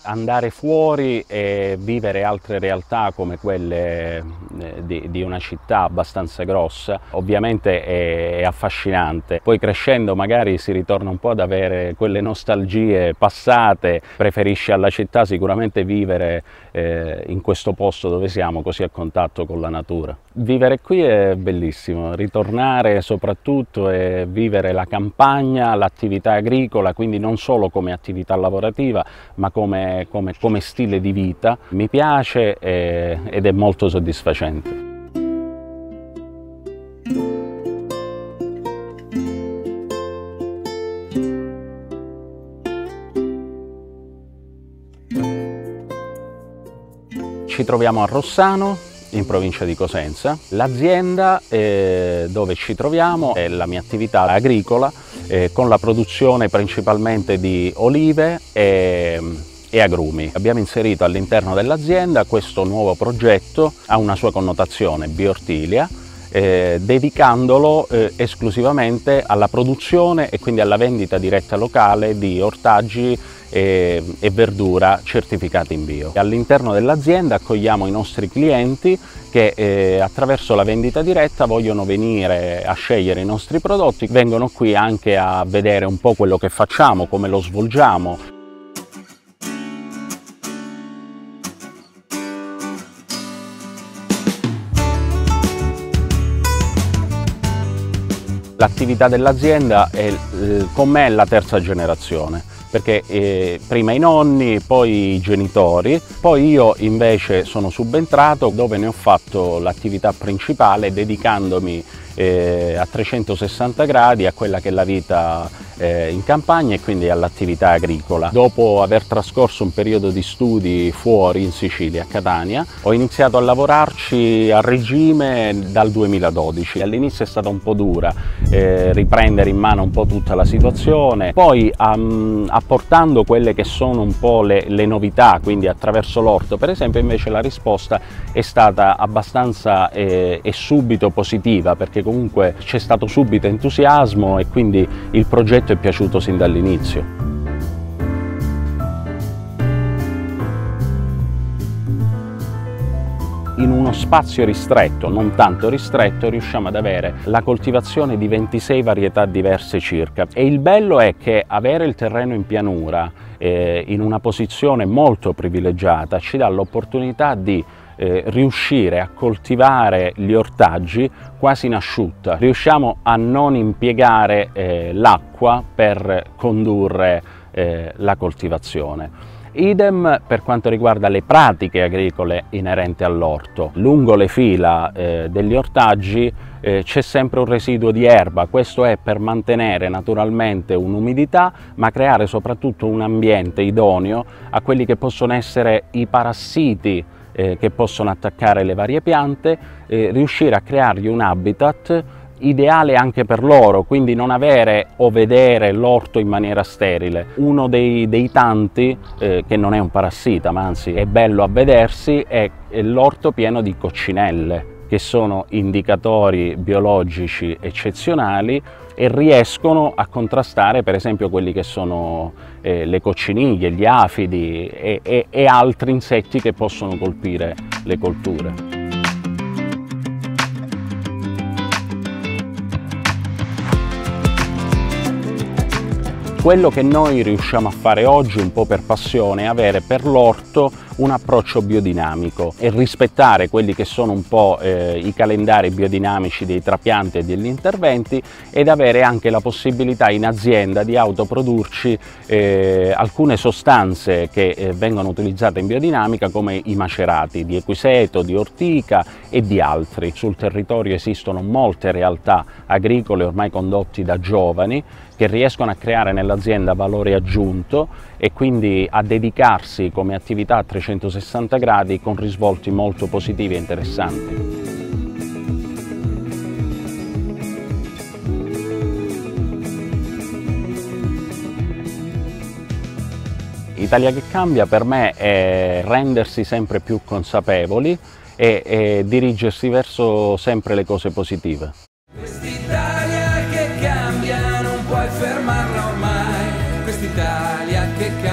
andare fuori e vivere altre realtà come quelle di una città abbastanza grossa ovviamente è affascinante. Poi crescendo magari si ritorna un po' ad avere quelle nostalgie passate, preferisci alla città sicuramente vivere in questo posto dove siamo così a contatto con la natura. Vivere qui è bellissimo, ritornare soprattutto e vivere la campagna, l'attività agricola, quindi non solo come attività lavorativa ma come stile di vita, mi piace ed è molto soddisfacente. Ci troviamo a Rossano, in provincia di Cosenza. L'azienda dove ci troviamo è la mia attività agricola con la produzione principalmente di olive e agrumi. Abbiamo inserito all'interno dell'azienda questo nuovo progetto, ha una sua connotazione bioortilia, dedicandolo esclusivamente alla produzione e quindi alla vendita diretta locale di ortaggi e verdura certificati in bio. All'interno dell'azienda accogliamo i nostri clienti che attraverso la vendita diretta vogliono venire a scegliere i nostri prodotti, vengono qui anche a vedere un po' quello che facciamo, come lo svolgiamo. L'attività dell'azienda con me è la terza generazione, perché prima i nonni, poi i genitori, poi io invece sono subentrato dove ne ho fatto l'attività principale dedicandomi a 360 gradi a quella che è la vita in campagna e quindi all'attività agricola. Dopo aver trascorso un periodo di studi fuori in Sicilia, a Catania, ho iniziato a lavorarci a regime dal 2012. All'inizio è stata un po' dura riprendere in mano un po' tutta la situazione, poi apportando quelle che sono un po' le novità, quindi attraverso l'orto per esempio, invece la risposta è stata abbastanza e subito positiva, perché comunque c'è stato subito entusiasmo e quindi il progetto è piaciuto sin dall'inizio. In uno spazio ristretto, non tanto ristretto, riusciamo ad avere la coltivazione di 26 varietà diverse circa. E il bello è che avere il terreno in pianura, in una posizione molto privilegiata, ci dà l'opportunità di riuscire a coltivare gli ortaggi quasi in asciutta. Riusciamo a non impiegare l'acqua per condurre la coltivazione. Idem per quanto riguarda le pratiche agricole inerenti all'orto. Lungo le fila degli ortaggi c'è sempre un residuo di erba, questo è per mantenere naturalmente un'umidità ma creare soprattutto un ambiente idoneo a quelli che possono essere i parassiti che possono attaccare le varie piante, riuscire a creargli un habitat ideale anche per loro, quindi non avere o vedere l'orto in maniera sterile. Uno dei tanti, che non è un parassita ma anzi è bello a vedersi, è l'orto pieno di coccinelle, che sono indicatori biologici eccezionali e riescono a contrastare per esempio quelli che sono le cocciniglie, gli afidi e altri insetti che possono colpire le colture. Quello che noi riusciamo a fare oggi un po' per passione è avere per l'orto un approccio biodinamico e rispettare quelli che sono un po' i calendari biodinamici dei trapianti e degli interventi, ed avere anche la possibilità in azienda di autoprodurci alcune sostanze che vengono utilizzate in biodinamica, come i macerati di equiseto, di ortica e di altri. Sul territorio esistono molte realtà agricole ormai condotte da giovani che riescono a creare nell'azienda valore aggiunto e quindi a dedicarsi come attività a 360 gradi con risvolti molto positivi e interessanti. Italia che cambia per me è rendersi sempre più consapevoli e dirigersi verso sempre le cose positive. Quest'Italia che cambia non puoi fermarla ormai, quest'Italia che cambia.